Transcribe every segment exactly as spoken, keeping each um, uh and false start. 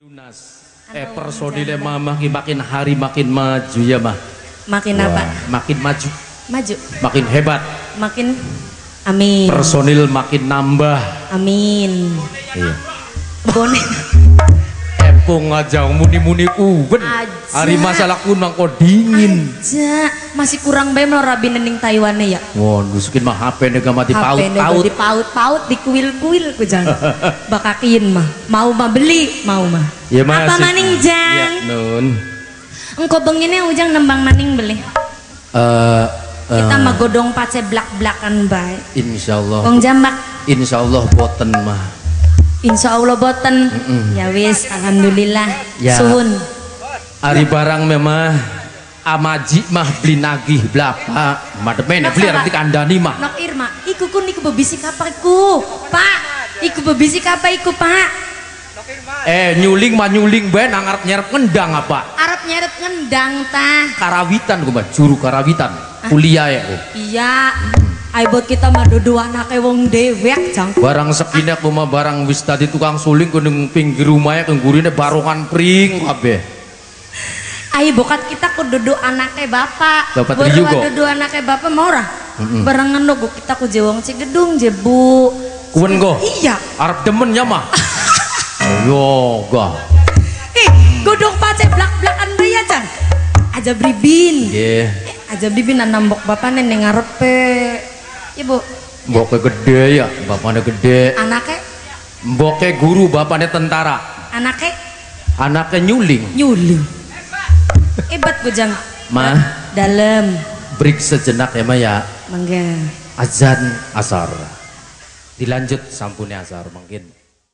Lunas, eh personilnya mah makin makin hari makin maju ya mah. Makin Wah, apa? makin maju. Maju. Makin hebat. Makin. Amin. Personil makin nambah. Amin. Iya. Bonek. Epung aja muni-muni uben. Hari masalah kunang kok dingin. Aja. Masih kurang bae lo rabi nending Taiwannya ya. Wah, nusukin mah H P nega mati paut-paut. H P di paut-paut di kuil-kuil ku jang. Bakakin mah. Mau mah beli, mau mah. Ya, apa maning jang? Ya, nun. Engko benginnya ujang nembang maning beli. Eh uh, Kita mah godong pace blak-blakan bae. Insyaallah. Wong jambak. Insyaallah boten mah. Insya Allah boten. Mm -mm. Ya wis, alhamdulillah. Ya. Suhun. Ari barang memang amaji mah beli nagih belapa. Mademene beli nanti kandani mah. Nok Irma, iku kun iku bebisik apa iku? Pak, iku bebisik apa iku, Pak? Eh nyuling mah nyuling bae nang arep nyerep ngendang apa? Arep nyerep ngendang tah. Karawitan gua juru karawitan. Ah. Kuliah ya gua. Iya. Ai buat kita mah dudu anake wong dewek jang. Barang sekine aku mah barang wis tadi tukang suling kuning pinggir rumahnya kenggurine barongan pring kabeh. Ai bokat kita ku dudu anake bapak. Bapak tadi juga. Dudu anake bapak mau ora? Mm -mm. Barengan lo kita ku jewong Cigedung jebu. Kuwen go. Iya. Arep demen nya mah. Yo gah. Eh, godong pace blak-blakan bae ya jang. Aja bribin. Nggih. Yeah. Aja bribin nambok bapane ning ngarepe. Ibu, mboknya gede ya, bapaknya gede. Anaknya? Mboknya guru, bapaknya tentara. Anaknya? Anaknya nyuling. Nyuling. Hebat bujang. Mah. Dalam. Break sejenak ya, Ma ya. Mangga. Azan asar. Dilanjut sampune asar mungkin.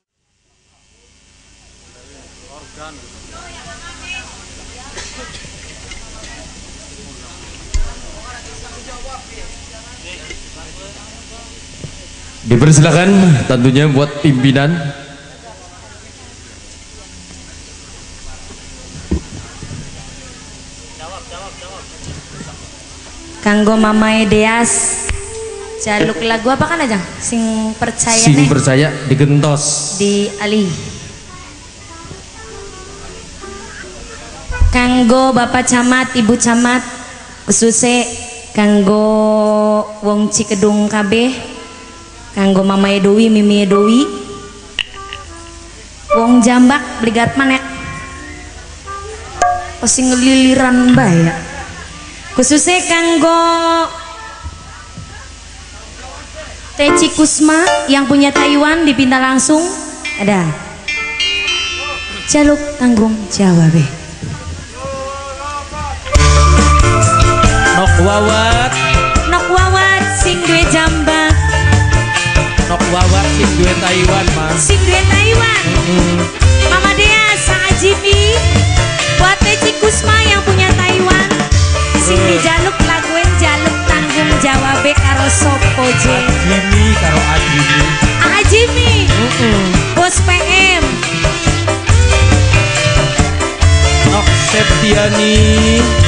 Dipersilakan tentunya buat pimpinan. Kanggo Mamae Deas. Jaluk lagu apa kan aja? Sing percaya Sing nih. percaya digentos. Di Ali. Kanggo Bapak Camat, Ibu Camat, khususnya kanggo wong Cikedung kabeh. Kanggo Mama Edowi, Mimi Edowi, wong jambak bligat manek, pasti ngeliliran bae. Khususnya kanggo Teci Kusma yang punya Taiwan dipinta langsung ada. Jaluk tanggung jawab. Nok wawat, nok wawat sing duwe jambak. Nok wawat sing duwe Taiwan mah. Sing duwe Taiwan. Mm-hmm. Mama Dea sama Jimmy buat Teci Kusma yang punya Taiwan. Sing uh. dijaluk laguin jaluk tanggung jawab karo sopo je. Jimmy karo Ajimi. Ajimi. Mm -mm. Bos P M. Nok Septiani.